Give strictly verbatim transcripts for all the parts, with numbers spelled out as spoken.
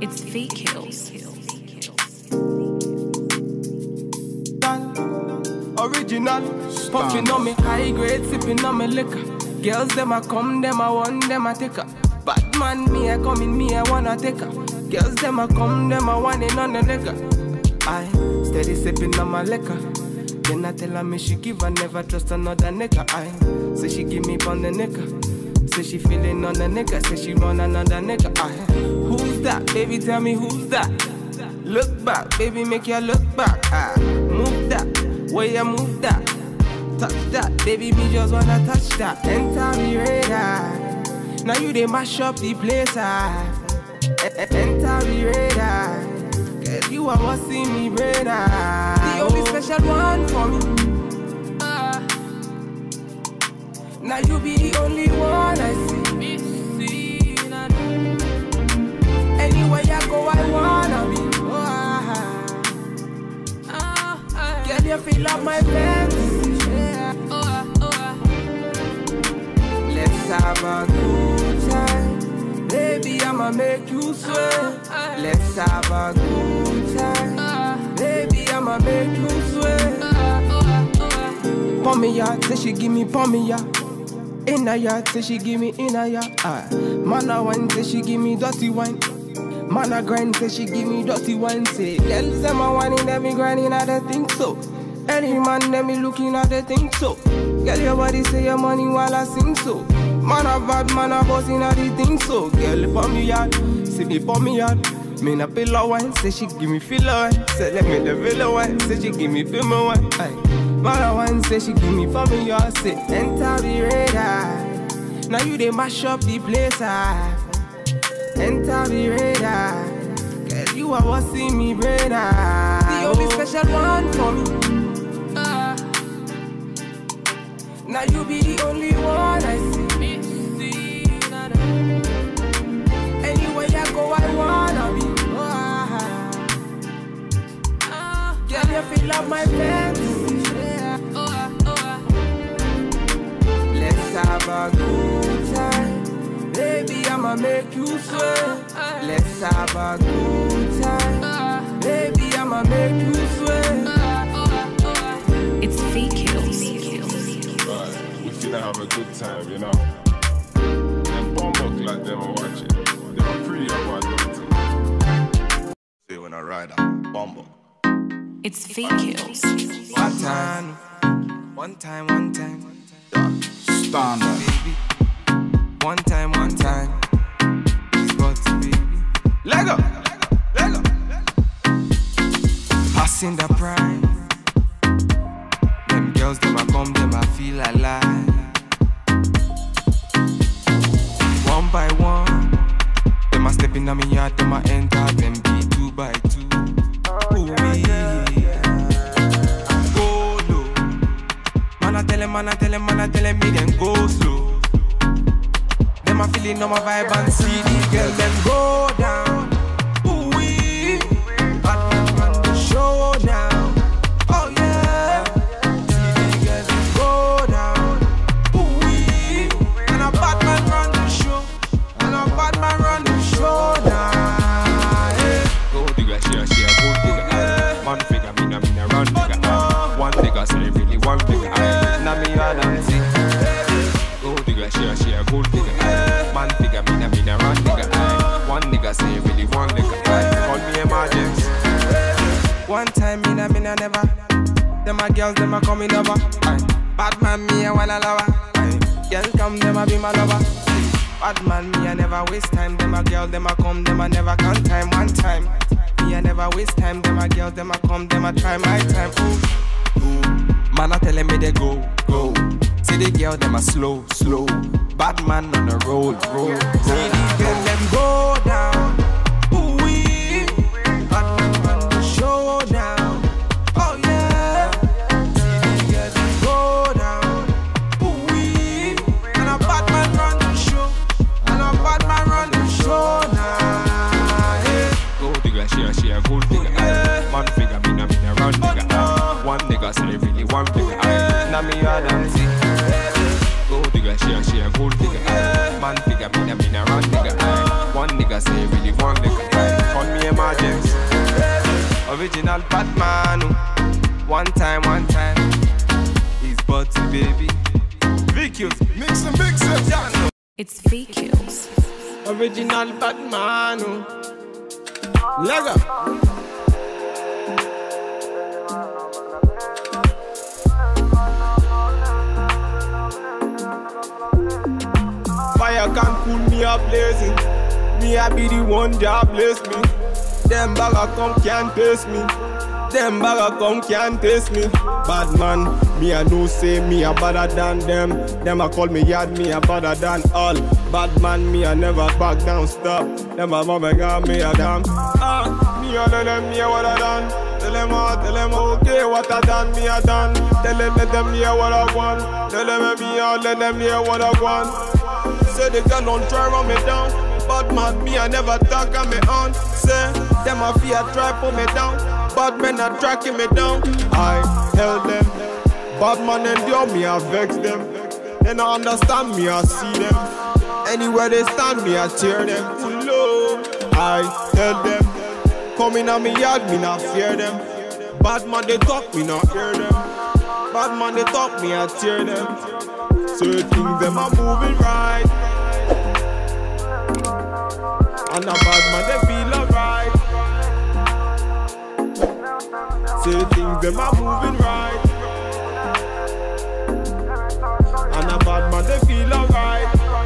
It's Feet Kills. Original, puffing on me high grade, sipping on me liquor. Girls them a come, them a want, them a take her. Bad man, me a come in, me a wanna take her. Girls them a come, them a want it on the nigga. I steady sipping on my liquor. Then I tell her me she give her, never trust another nigga. I say she give me on the nigga. Say she feeling on the nigga, say she want another nigga. I who's that? Baby, tell me who's that? Look back, baby, make you look back. I move that, way you move that. Touch that, baby, me just wanna touch that. Enter me radar. Now you they mash up the place. I enter me radar. Cause you are what's in me brain. The only special one for me. Now you be the only one I see. Anywhere I go, I wanna be. Girl, you feel like my fantasy. Let's have a good time. Baby, I'ma make you sweat. Let's have a good time. Baby, I'ma make you sweat. Pon me ya, say she give me pon me ya. In a yard, say she give me in a yard. Ah. Man a wine, say she give me dirty wine. Man a grind, say she give me dirty wine. Say, girl, say my wine in them, me grinding, I don't think so. Any man, them me looking at the think so. Girl, your body say your money while I sing so. Man a bad, man a boss in a the thing so. Girl, pon me yard, say me pon me yard. Me na pillow wine, say she give me filler wine. Say let me the villa wine, say she give me film wine. Aye. Man a wine, say she give me for me yard. Say enter the radar. Now you they mash up the place. I enter the radar. Cause you are what's in me brain. The only special one for me. Now you be the only one I see. Anywhere I go, I wanna be. Girl, you feel like my fantasy. Let's have a good time. Baby, I'ma make you sweat. Let's have a good time. Baby, I'ma make you sweat. It's Feet Kills. Right, we finna have a good time, you know. And Bombok like them are watching. They are pretty about it. See when I ride out, Bombok. It's Feet Kills. One time, one time, one time. Standard. Baby. One time, one time. It's got to baby. Lego, Lego, passing the prime. Them girls, them a come, them a feel alive. One by one, them a step in on me yard, them a enter, them be two by two. Ooh, yeah. Go low. Man, I tell him, man, I tell him, man, I tell him, me then go slow. Them a feeling on my vibe and see the girl, them go down. Ooh, wee. Bad man run the show now. Oh, yeah. See the girl, them go down. Ooh, wee. And a bad man run the show. And a bad man run the show now. Yeah. Go digga, she a, she a gold digga. Yeah. Man figure, me na, me na run digga. Yeah. One digga, say really one digga. Yeah. Now me a dance it. Go digga, she a, she a gold digga. Yeah. Man figure, me na, me na run digga. Yeah. One nigga say really one nigga. Yeah. Call me emergency. One time, me na, me na never. Them a girls, them a coming over. Aye. Bad man, me a wanna lover. Aye. Girl come, them a be my lover. Bad man, me a never waste time. Them a girl, them a come, them a never count time. One time, me a never waste time. Them a girls, them a come, them a try my time. Ooh, ooh. Man a telling me they go, go. See the girl, them a slow, slow. Bad man on the road, road, road. See the girl, them go down. Ooh wee. Bad man run the show now. Oh yeah. See the girl, them go down. Ooh wee. And a bad man run the show. And a bad man run the show now. Yeah. Go digga, she a, she a gold digga. Yeah. Man figure, me na, me na run digga. Yeah. One nigga say really one digga. Yeah. Now me a dance it. Go digga, she a, she a gold digga. Yeah. Man figure, me na, I mean a run nigga. Aye. One nigga say really one nigga. Aye. Call me emergency. Original Batman. One time, one time. He's Butty baby. V-Kills, mix and mix it. It's V-Kills. Original Batman. Lego. Fire can't cool me up blazing. Me I be the one that bless me. Them bagger come can't taste me. Them bagger come can't taste me. Bad man, me I know say me a better than them. Them a call me yard, me a better than all. Bad man, me I never back down, stop. Them a mama got me a damn. Ah, me a tell them me a what I done. Tell them all, tell them okay what I done, me a done. Tell them let them hear what I want. Tell them me all, let them hear what I want. Say they girl don't try run me down. Bad man, me I never talk on me on. Say them a fear try pull me down. Bad men are tracking me down. I held them. Bad man endure me, I vex them. They don't understand me, I see them. Anywhere they stand me, I tear them. Low. I held them. Coming on me yard, me not fear them. Bad man they talk, me not hear them. Bad man they talk, me I tear them. Certain things them are moving right. And a bad man they feel alright. Say things them are moving right. And a bad man they feel alright.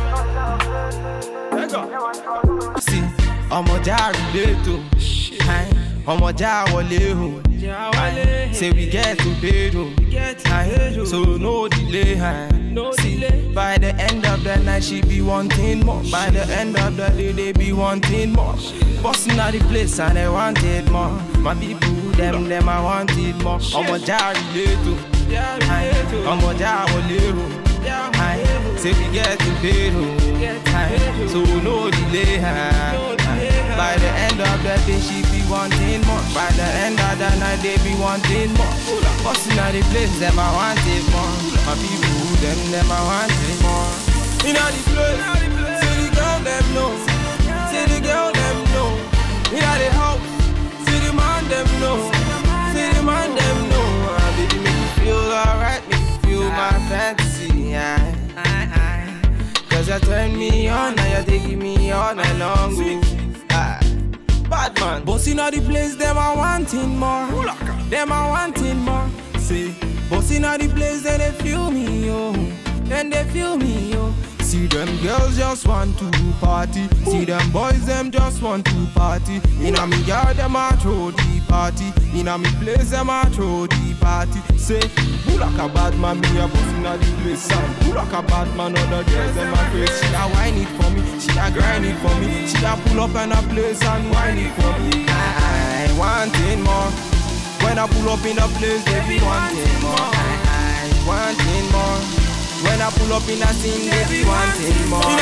Let go. See, I'm a jar to. I'm a jar wale. Say we get to bed. So no delay. No delay. By the end of the night she be wanting more. By the end of the day they be wanting more. Busting out the place and they wanted more. My people, them, them I wanted more. I'm a jar to. I'm a jar wale. Say we get to bed. So no delay. By the end of the day she be wanting more. By the end of the night they be wanting more. Busting out the place, them I wanted more. My people, them, them I wanted more. In the place, see the girl them know. See the girl them know. In the house, see the man them know. See the man them know. Baby make me feel alright, make me feel my fantasy. Yeah. Cause you turn me on, now you taking me all night long. Ah. Bad man, bossing out the place, them are wanting more. Them are wanting more. See, bossing out the place, then they feel me, yo. Then they feel me, yo. See them girls just want to party. See them boys, them just want to party. In a me yard, them a throw the party. In a me place, them a throw the party. Say, who like a bad man, me a bossing out the place. Who like a bad man, other girls, them a crazy. She a whine it for me, she a grind it for me. She a pull up in a place and whine it for me. I, I wanting more. When I pull up in a place, they be wanting more. I, I wanting more. When I pull up in a scene, they be wanting more.